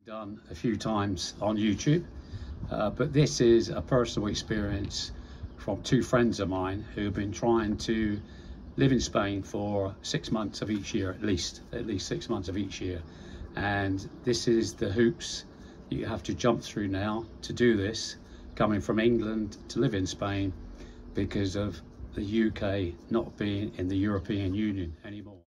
Done a few times on YouTube, but this is a personal experience from two friends of mine who've been trying to live in Spain for 6 months of each year, at least 6 months of each year. And this is the hoops you have to jump through now to do this, coming from England to live in Spain because of the UK not being in the European Union anymore.